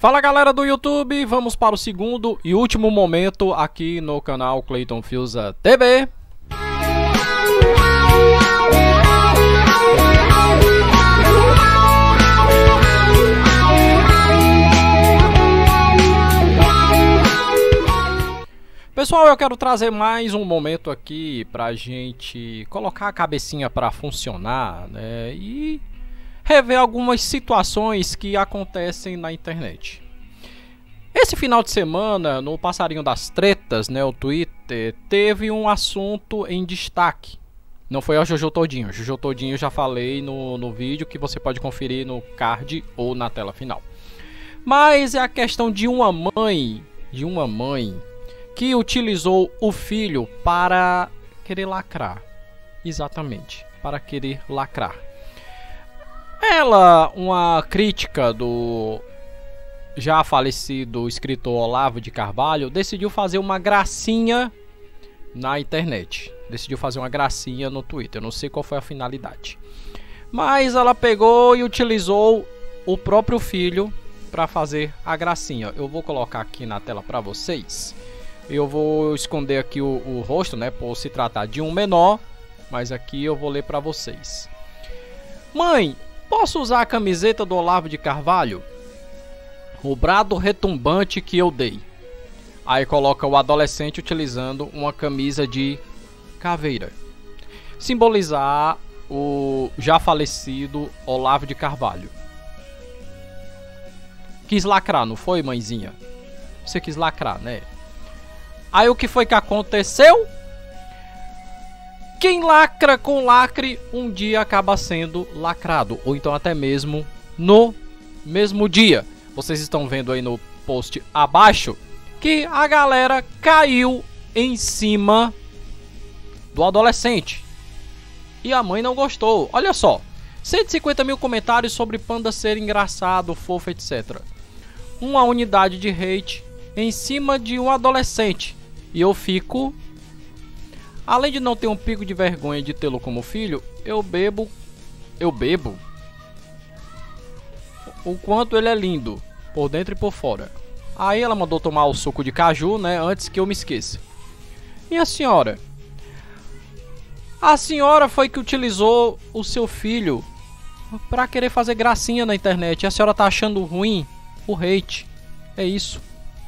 Fala galera do YouTube, vamos para o segundo e último momento aqui no canal Clayton Fiuza TV. Pessoal, eu quero trazer mais um momento aqui pra gente colocar a cabecinha pra funcionar, né? E rever algumas situações que acontecem na internet. Esse final de semana, no Passarinho das Tretas, né, o Twitter, teve um assunto em destaque. Não foi a Jojo Todinho. Jojo Todinho eu já falei no vídeo que você pode conferir no card ou na tela final. Mas é a questão de uma mãe que utilizou o filho para querer lacrar. Exatamente, para querer lacrar. Ela, uma crítica do já falecido escritor Olavo de Carvalho, decidiu fazer uma gracinha na internet. Decidiu fazer uma gracinha no Twitter. Eu não sei qual foi a finalidade. Mas ela pegou e utilizou o próprio filho para fazer a gracinha. Eu vou colocar aqui na tela para vocês. Eu vou esconder aqui o rosto, né, por se tratar de um menor. Mas aqui eu vou ler para vocês. Mãe, posso usar a camiseta do Olavo de Carvalho? O brado retumbante que eu dei. Aí coloca o adolescente utilizando uma camisa de caveira. Simbolizar o já falecido Olavo de Carvalho. Quis lacrar, não foi, mãezinha? Você quis lacrar, né? Aí o que foi que aconteceu? Quem lacra com lacre um dia acaba sendo lacrado, ou então até mesmo no mesmo dia. Vocês estão vendo aí no post abaixo que a galera caiu em cima do adolescente. E a mãe não gostou. Olha só, 150 mil comentários sobre Panda ser engraçado, fofo, etc. Uma unidade de hate em cima de um adolescente. E eu fico... Além de não ter um pico de vergonha de tê-lo como filho, eu bebo o quanto ele é lindo, por dentro e por fora. Aí ela mandou tomar o suco de caju, né, antes que eu me esqueça. E a senhora? A senhora foi que utilizou o seu filho pra querer fazer gracinha na internet. E a senhora tá achando ruim o hate. É isso.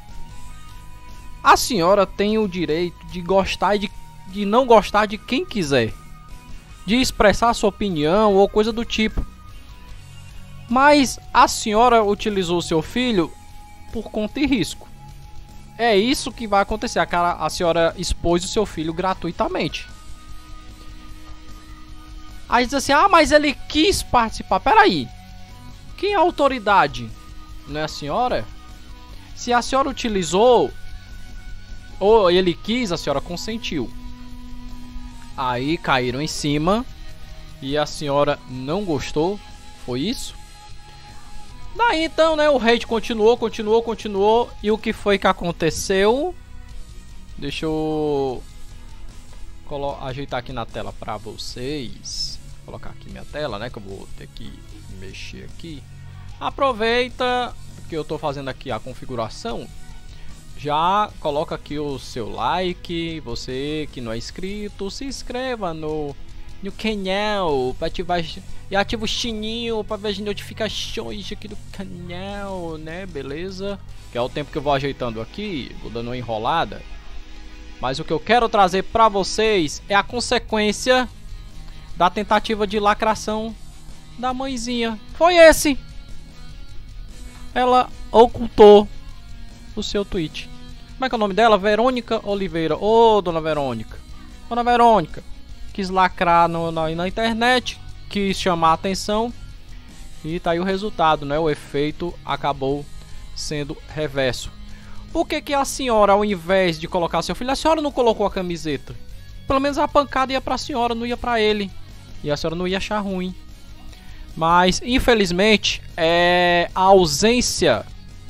A senhora tem o direito de gostar e de não gostar de quem quiser, de expressar sua opinião ou coisa do tipo. Mas a senhora utilizou seu filho por conta e risco. É isso que vai acontecer. A senhora expôs o seu filho gratuitamente. Aí diz assim, ah, mas ele quis participar. Peraí, quem é a autoridade? Não é a senhora? Se a senhora utilizou ou ele quis, a senhora consentiu. Aí caíram em cima e a senhora não gostou. Foi isso? Daí então, né, o hate continuou. E o que foi que aconteceu? Deixa eu ajeitar aqui na tela pra vocês. Vou colocar aqui minha tela, né, que eu vou ter que mexer aqui. Aproveita que eu tô fazendo aqui a configuração. Já coloca aqui o seu like. Você que não é inscrito, se inscreva no canal para ativar e ativa o sininho para ver as notificações aqui do canal, né? Beleza? Que é o tempo que eu vou ajeitando aqui, vou dando uma enrolada. Mas o que eu quero trazer para vocês é a consequência da tentativa de lacração da mãezinha. Foi esse. Ela ocultou o seu tweet. Como é que é o nome dela? Verônica Oliveira. Ô, dona Verônica. Dona Verônica quis lacrar na internet, quis chamar a atenção e tá aí o resultado, né? O efeito acabou sendo reverso. Por que a senhora, ao invés de colocar seu filho, a senhora não colocou a camiseta? Pelo menos a pancada ia pra senhora, não ia pra ele. E a senhora não ia achar ruim. Mas, infelizmente, a ausência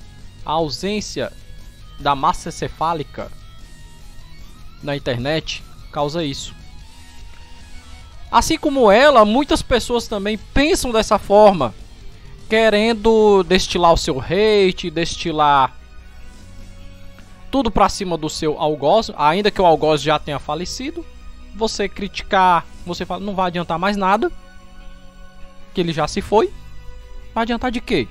da massa cefálica na internet causa isso. Assim como ela, muitas pessoas também pensam dessa forma. querendo destilar o seu hate, destilar tudo pra cima do seu algoz, ainda que o algoz já tenha falecido. Você criticar, você fala, não vai adiantar mais nada, que ele já se foi. Vai adiantar de quê?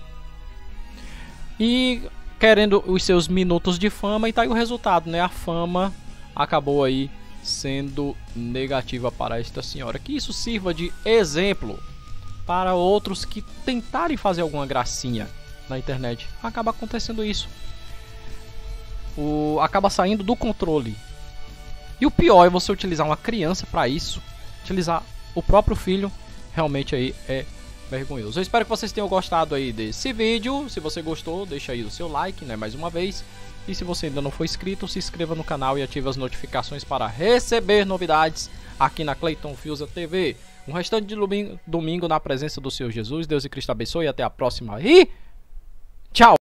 E querendo os seus minutos de fama, e tá aí o resultado, né? A fama acabou aí sendo negativa para esta senhora. Que isso sirva de exemplo para outros que tentarem fazer alguma gracinha na internet. Acaba acontecendo isso. Acaba saindo do controle. E o pior é você utilizar uma criança para isso. Utilizar o próprio filho. Realmente aí é vergonhoso. Eu espero que vocês tenham gostado aí desse vídeo. Se você gostou, deixa aí o seu like, né, mais uma vez. E se você ainda não for inscrito, se inscreva no canal e ative as notificações para receber novidades aqui na Clayton Fiuza TV. Um restante de domingo na presença do Senhor Jesus. Deus e Cristo abençoe e até a próxima. E tchau!